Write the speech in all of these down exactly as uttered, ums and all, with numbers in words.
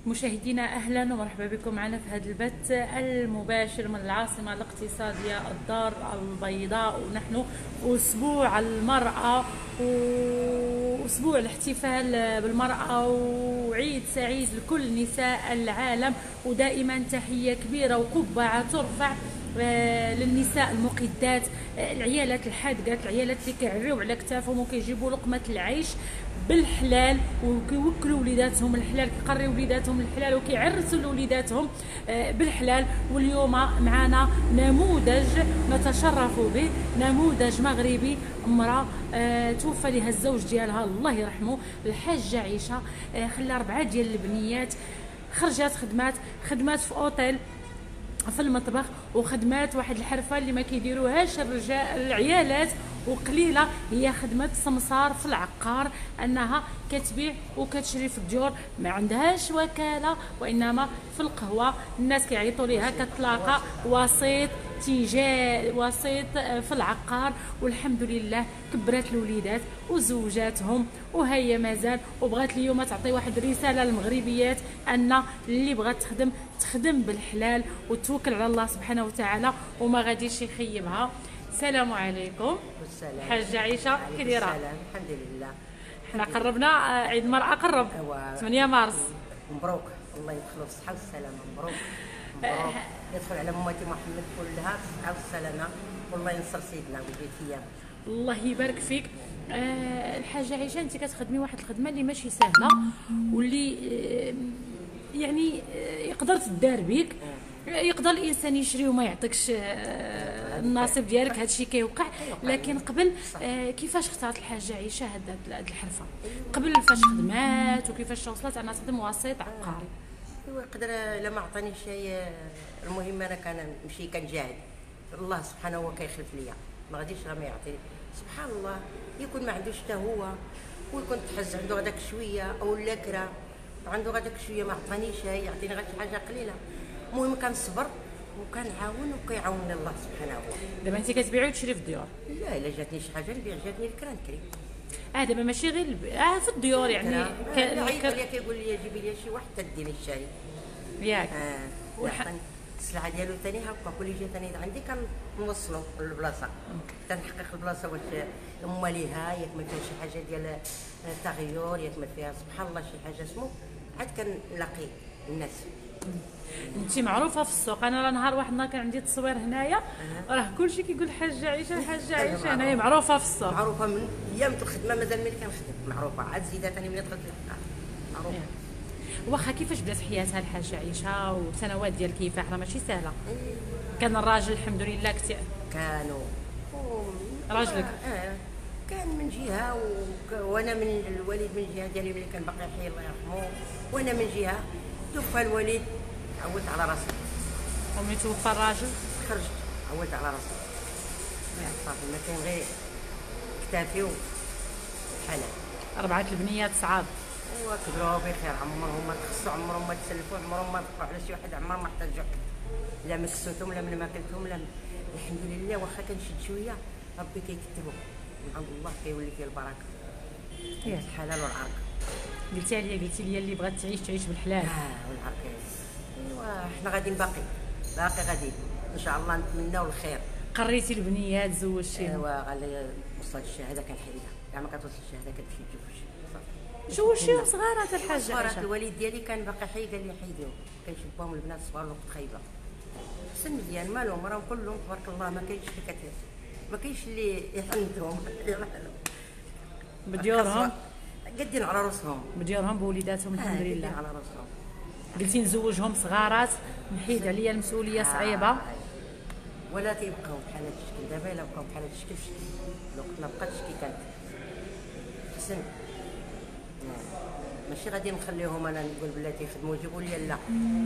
مشاهدينا اهلا ومرحبا بكم معنا في هذا البث المباشر من العاصمه الاقتصاديه الدار البيضاء، ونحن اسبوع المراه واسبوع الاحتفال بالمراه وعيد سعيد لكل نساء العالم، ودائما تحيه كبيره وقبعه ترفع للنساء المقدات، العيالات الحادقات، العيالات اللي كيعريو على كتافهم وكيجيبوا لقمه العيش بالحلال وكيوكلوا وليداتهم الحلال، كيقريو وليداتهم الحلال وكيعرسوا لوليداتهم بالحلال. واليوم معنا نموذج نتشرف به، نموذج مغربي، امراه توفى لها الزوج ديالها الله يرحمه، الحاجه عيشه، خلى اربعه ديال البنيات، خرجات خدمات خدمات في اوتيل في المطبخ، وخدمات واحد الحرفه اللي ما كيديروهاش الرجال العيالات، وقليله هي خدمه سمسار في العقار، انها كتبيع وكتشري في الديور، ما عندهاش وكاله وانما في القهوه الناس كيعيطوا ليها كتلاقى وسيط تجاه وسيط في العقار. والحمد لله كبرت الوليدات وزوجاتهم وهي مازال، وبغات اليوم تعطي واحد الرساله للمغربيات ان اللي بغات تخدم تخدم بالحلال وتوكل على الله سبحانه وتعالى وما غاديش يخيبها. السلام عليكم. والسلام. حاجه عيشه كي دايره؟ الحمد لله. حنا قربنا عيد المراه، قرب ثمانية مارس. مبروك، الله يدخلوا بالصحه والسلامه. مبروك مبروك يدخل على امتي محمد كلها بالصحه والسلامه، والله ينصر سيدنا ويجزيه. الله يبارك فيك. أه الحاجه عيشه، انت كتخدمي واحد الخدمه اللي ماشي سهله، واللي أه يعني أه يقدر تدار بيك، يقدر الانسان يشري وما يعطيكش الناصب ديالك، هادشي كيوقع. لكن قبل آه كيفاش اختارت الحاجه عيشه هاد الحرفه؟ قبل فاش خدمات وكيفاش وصلت انها تخدم وسيط عقاري؟ ايوا يقدر الا ما عطاني شيء، المهم انا كان نمشي كنجاهد، الله سبحانه هو كيخلف ليا، ما غاديش غير ما يعطيني. سبحان الله يكون ما عندوش حتى هو، ويكون تحز عنده غداك شويه او لاكره، عنده غداك شويه ما عطانيش شيء، يعطيني غير شي حاجه قليله. المهم كنصبر وكنعاون وكيعاونني الله سبحانه هو. دابا انت كتبيعي وتشري في الديور؟ لا، الا جاتني شي حاجه نبيع، جاتني الكرا نكري. اه دابا ماشي غير الب... اه في الديور يعني عيط ليا كيقول لي جيبي لي شي واحد تديني الشاري ياك. اه والحق السلعه ديالو ثاني هكا، كل شيء ثاني عندي كنوصلو للبلاصه، كنحقق البلاصه واش هما ليها، ياك ما كاين شي حاجه ديال تغير، ياك ما فيها سبحان الله شي حاجه سمو، عاد كنلاقي الناس. انت معروفه في السوق، انا راه نهار واحد النهار كان عندي تصوير هنايا، راه كلشي كيقول حاجه عيشه حاجه عيشه، هنايا معروفه في السوق، معروفه من ايام الخدمه، مازال ملي كنخدم معروفه، عاد زيده ثاني ملي دخلت للدار معروفه. واخا كيفاش بدات حياتها الحاجه عيشه والسنوات ديال الكفاح راه ماشي سهله؟ كان الراجل الحمد لله كتير كانوا راجلك؟ اه كان من جهه و... وانا من الوالد من جهه ديالي ملي كان باقي حي الله يرحمه، وانا من جهه توفى الوالد عودت على راسي. وملي توفى الراجل خرجت عودت على راسي صافي، ما كاين غير كتافي وحنان. أربعة البنيات صعاب. ايوا كبروا بخير، عمرهم ما تخصوا، عمرهم ما تسلفوا، عمرهم ما دقوا على شي واحد، عمرهم ما احتاجوا لا من كسوتهم لا من ماكلتهم لا من... الحمد لله واخا كنشد شويه ربي كيكتبو من عند الله، كيولي فيه البركه. ياك الحلال والعرق. قلتي عليا قلتي لي اللي بغات تعيش تعيش بالحلال. اه والعرق. ايوا حنا غاديين باقي باقي غاديين ان شاء الله، نتمناو الخير. قريتي البنيات زوجتيهم؟ ايوا غالي وصلت الشهاده كنحيدها، كاع ما كتوصل الشهاده كتمشي تزوج صافي. زوجتيهم صغارات الحاجه صغارات، عيشه؟ الوالد ديالي كان باقي حي، قال لي حيديهم، كنشبهم البنات الصغار الوقت خايبه. حسن مزيان مالهم، راهم كلهم تبارك الله، ما كاينش اللي كتير، ما كاينش اللي يحنتهم بديورهم قادين على راسهم، بديورهم بوليداتهم الحمد لله على راسهم. قلتي نزوجهم صغارات، نحيد عليا المسؤوليه صعيبه. آه. ولا تيبقاو بحال هاد الشكل، دابا الا بقاو بحال هاد الشكل في الوقت ما بقاتش كي كانت. حسن ماشي غادي نخليهم انا نقول بلاتي يخدموا يجيبوا لي، لا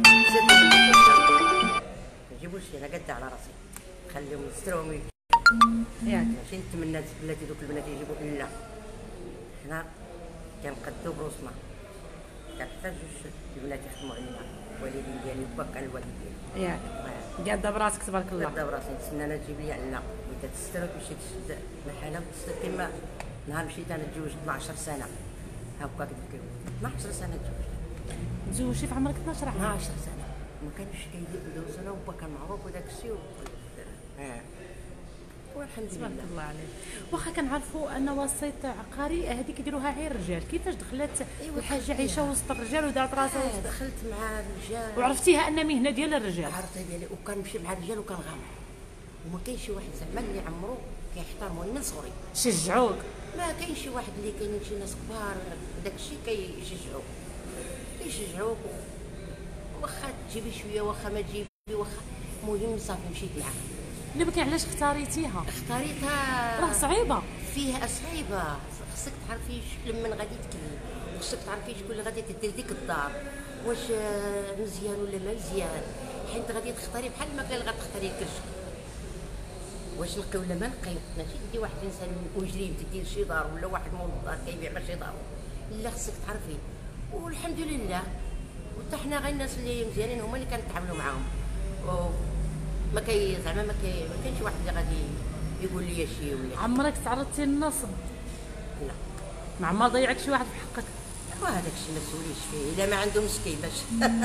ما يجيبوش لي، انا قاده على راسي خليهم يستروهم ياك. ماشي نتمنى بلاتي دوك البنات يجيبوا، لا حنا كنقدو بروسنا، كنحتاج جوج البنات يخدموا علينا، الوالدين ديالي باك كان الوالد ديالي ياك قاده براسك تبارك الله. قاده براسي نتسنى انا تجيب لي، لا بغيت تستر تمشي تشد الحاله وتستر. كما نهار مشيت انا تزوجت اثنا عشر سنه هكاك، اثنا عشر سنه تزوجت تزوجتي في عمرك اثناش عام؟ اثناش سنه، ما كانش كيديروا سنه وبا كان معروف وداك الشيء. اه والحمد تبارك لله. الله عليك. واخا كنعرفوا ان وسيط عقاري هذه كيديروها غير الرجال، كيفاش دخلت أيوة الحاجه عايشه وسط الرجال ودارت راسها آه وسط، دخلت مع الرجال وعرفتيها ان مهنه ديال الرجال؟ عرفتها ديالي، وكنمشي مع الرجال وكنغامر، وما كاينش شي واحد زعما اللي عمرو كيحترموني من صغري. شجعوك؟ ما كاينش شي واحد اللي كاينين شي ناس كبار داك الشيء كيشجعوك كيشجعوك واخا تجيبي شويه واخا ما تجيبي واخا، المهم صافي مشيت معاك. دابا علاش اختاريتيها؟ اختاريتها راه صعيبه. فيها صعيبه، خصك تعرفي شكون من غادي تكلم، خصك تعرفي شكون اللي غادي تدير ديك الدار، واش مزيان ولا ما مزيان، حيت غادي تختاري بحال الماكله اللي غتختاري كرشك، واش نقي ولا ما نقي. ماشي تدي واحد الانسان مجرم تدير شي دار ولا واحد مول الدار كيبيع ماشي دارو، لا خصك تعرفي. والحمد لله وحتى حنا غير الناس اللي مزيانين هما اللي كنتعاملوا معاهم، ما كاين زعما ما كاين ما كاينش واحد اللي غادي يقول لي شي ولا. عمرك تعرضتي للنصب؟ لا. ما عمر ضيعك شي واحد في حقك؟ وهذاك الشيء ما تسوليش فيه، الا ما عنده مسكين باش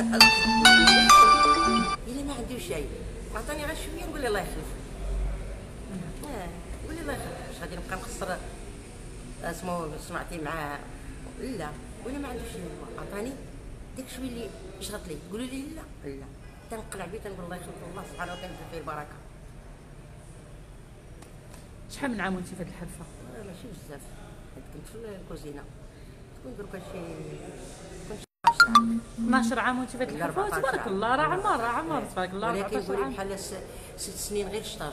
الا ما عنده شيء عطاني غير شويه نقول له الله يخلف. اه نقول له الله يخلف، واش غادي نبقى نخسر اسمو سمعتي معاه؟ لا. ولا ما عنده شيء عطاني داك شويه اللي شرط لي تقولوا لي لا لا، تنقلع بيه تنقول الله يخلف الله سبحانه وتعالى فيه البركه. شحال من عام وانت في هذه الحرفه؟ آه ماشي بزاف، كنت في الكوزينه تكون دركا شي كنت اثناش عام وانت في هذه الحرفه. تبارك الله، راه عمر راه عمر تبارك الله. ولكن أربعطاش قولي عام بحال ست سنين غير شطاج.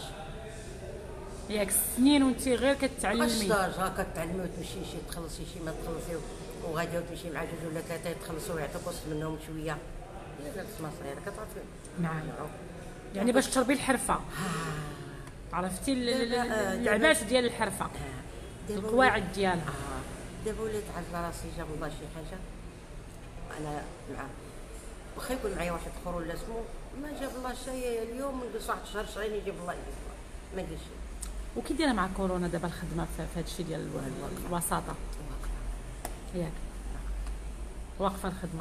ياك سنين وانت غير كتعلمي؟ شطاج ها كتعلمي وتمشي شي تخلصي شي ما تخلصي، وغادي تمشي مع جوج ولا ثلاثه يتخلصوا ويعطوك وسط منهم شويه. لا تسمع صغيره كتعرفي. نعم. يعني باش تربي الحرفه عرفتي اللعبات ديال الحرفه، القواعد ديالها. دابا وليت عارفه راسي جاب الله شي حاجه انا معاه، واخا يكون معايا واحد اخر ولا اسمو ما جاب الله شيء، اليوم نجلس واحد شهر شهرين يجيب الله يجيب الله ما ندير شي. وكي دايره مع كورونا دابا الخدمه في هذا الشيء ديال الوساطه؟ ياك واقفه الخدمه.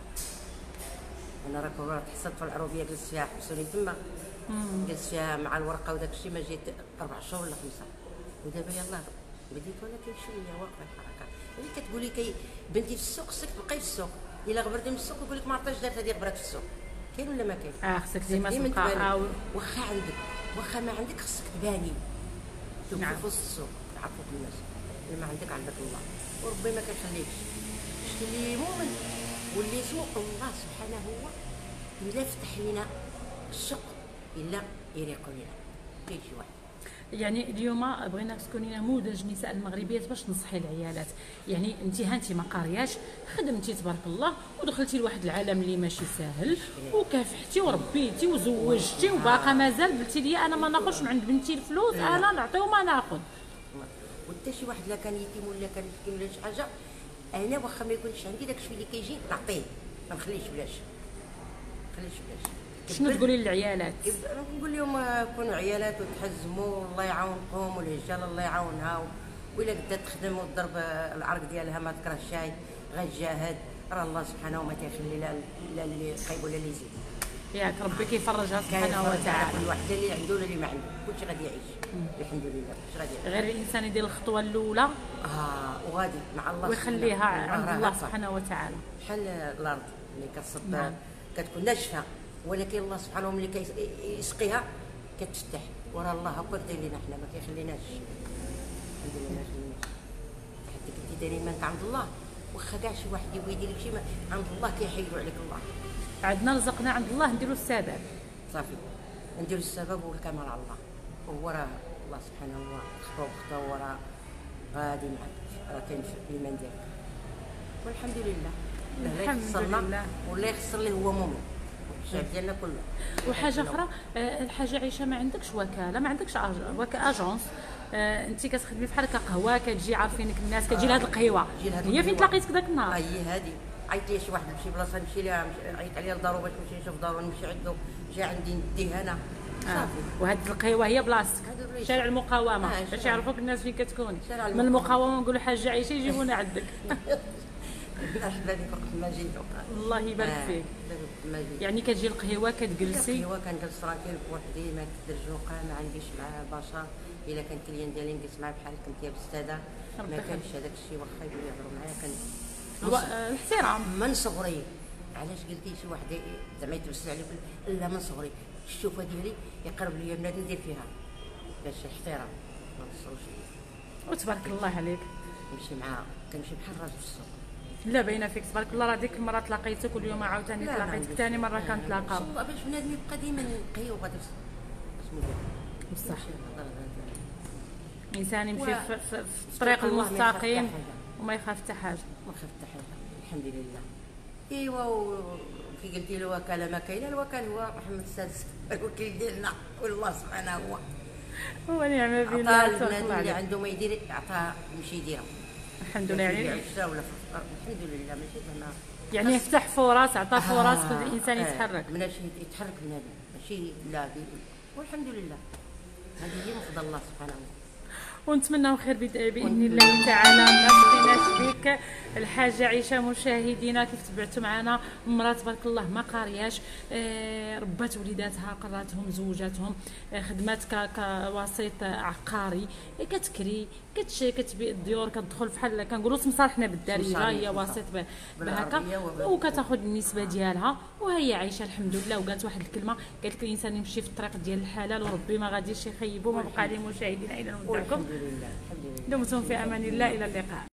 انا راه كورونا تحصلت في العروبيه جلست فيها حبسوني تما، جلست فيها مع الورقه وداك الشيء ما جيت اربع شهور ولا خمسه، ودابا يلاه بديت ولكن شويه واقفه الحركه. اللي كتقولي كي بنتي في السوق خصك تبقاي في السوق، الا غبرتي من السوق يقول لك ما عرفتش دارت هذه غبرات في السوق، كاين ولا ما كاين؟ اه خصك ديما تبقى واخا عندك واخا ما عندك خصك تباني توقفي نعم. في وسط السوق تعرفوك الناس، اللي ما عندك عندك الله وربي ما كيخليكش. شتي اللي مؤمن واللي اسمه الله سبحانه هو الا فتح لنا السوق الا يريق لنا كاين شي واحد. يعني اليوم بغينا تكوني نموذج نساء المغربيات باش تنصحي العيالات. يعني انت هانتي ما قارياش، خدمتي تبارك الله ودخلتي لواحد العالم اللي ماشي ساهل، وكافحتي وربيتي وزوجتي، وباقا مازال قلتي لي انا ما ناخذش من عند بنتي الفلوس، انا نعطيو ما ناخذ. وحتى شي واحد لا كان يتيم ولا كان مسكين ولا شي حاجه، انا واخا ما يكونش عندي داك الشيء اللي كيجي نعطيه، ما نخليش بلاش ما نخليش بلاش. شنو تقولي للعيالات؟ نقول لهم كونوا عيالات وتحزموا الله يعاونكم، والهجاله الله يعاونها، وإلا قدات تخدم وتضرب العرق ديالها ما تكره الشاي غتجاهد، راه الله سبحانه وما تيخلي لا لا اللي خايب ولا اللي يزيد. ياك ربي كيفرجها سبحانه وتعالى. كل واحد اللي عنده ولا اللي ما عنده كلشي غادي يعيش الحمد لله. كلشي غادي يعيش، غير الانسان يدير الخطوه الاولى اه وغادي مع الله ويخليها عند الله سبحانه وتعالى. بحال الارض اللي كتصب نعم. كتكون ناشفه، ولكن الله سبحانه ملي كيسقيها كتفتح، وراه الله هكا داير لنا حنا ما كيخليناش الحمد لله ما كيخليناش. حتى كنتي دايرين منك عند الله، واخا كاع شي واحد يبغي يدير لك شي عند الله كيحيدوا عليك الله. عندنا رزقنا عند الله نديروا السبب صافي نديروا السبب والكمال على الله، وهو راه الله سبحانه هو خطوه بخطوه وراه غادي معك، راه كاين في الايمان ديالك والحمد لله. الحمد لله. ولا يخسر اللي هو مؤمن الشعب ديالنا كله. وحاجه اخرى، الحاجه عايشه ما عندكش وكاله، ما عندكش وكاله اجونس، انت كتخدمي بحال هكا قهوه، كتجي عارفينك الناس، كتجي لهاد القهوه هي فين تلاقيتك ذاك النهار؟ هي هذه عيط لي شي واحد في شي بلاصه نمشي لها، عيط عليا لدارو باش نمشي نشوف دارو، نمشي عنده جا عندي نديه انا صافي. وهاد القهوه هي بلاصتك شارع المقاومه باش يعرفوك الناس فين كتكوني. من المقاومه نقولوا حاجه عايشه يجيبونا عندك. الناس بلادي وقت ما جيت الله يبارك آه، فيك. وقت ما جيت يعني كتجي القهوه كتجلسي؟ هو كنجلس ترانكيل بوحدي، ما كدير جوقه، ما عنديش مع بشر. الا كان كليان ديالي نجلس معاه بحال كنت يا باستاذه، ربي ما يخليك. كانش هذاك الشيء واخا يبغيو يهضروا معايا كان هو آه، الاحترام. من صغري. علاش قلتي شي واحد زعما يتوسل عليك؟ لا من صغري الشوفه ديالي يقرب ليا بنادم ندير فيها باش احترام ما نوصلوش ليا. وتبارك الله عليك. نمشي معاه كنمشي بحال راجل في السوق. لا باينه فيك تبارك الله. راه ديك المره تلاقيتك واليوم عاوتاني لا، ما تلاقيتك عنديش. ثاني مره آه، كنتلاقاو. الله باش بنادم يبقى ديما نقي وغادي اسمو بصح ديالو الانسان يمشي و- في, في, في الطريق الله ما يخاف حتى المستقيم حاجة. وما يخاف حتى حاجه. ما خفت حتى حاجه الحمد لله. ايوا وكي قلتي له وكاله ما كاينه، الوكال هو محمد السادس الوكيل ديالنا والله سبحانه هو هو نعمه بالله عطى تبارك البنات الله اللي عليك. عنده ما يدير عطاه يمشي يديرها. الحمد لله. في يعني العشره ولا في الحمد لله ماشي زعما يعني يفتح فرص، عطى فرص في الانسان آه، يتحرك. من شي يتحرك بنادم ماشي لا بي والحمد لله. هذه هي من فضل الله سبحانه وتعالى. ونتمناو خير بد- باذن الله تعالى. ما بقيناش بك الحاجه عيشه. مشاهدينا كيف تبعتوا معنا، مراه تبارك الله ما قارياش، آه، ربات وليداتها، قراتهم، زوجاتهم، آه، خدمات ك- كوسيط عقاري، آه، كتكري، كتش كتبيع الديور، كتدخل بحال كنقولوا سمسار حنا بالدارجه، هي وسيط ب- بهكا، بالعربية وب- وكتاخذ النسبه ديالها وهي عايشه الحمد لله. وقالت واحد الكلمه، قالت لك الانسان يمشي في الطريق ديال الحلال وربي ما غاديش يخيبو. ما بقى لي مشاهدينا الى نودعكم. والحمد لله الحمد لله. دمتم في امان الله، الى اللقاء.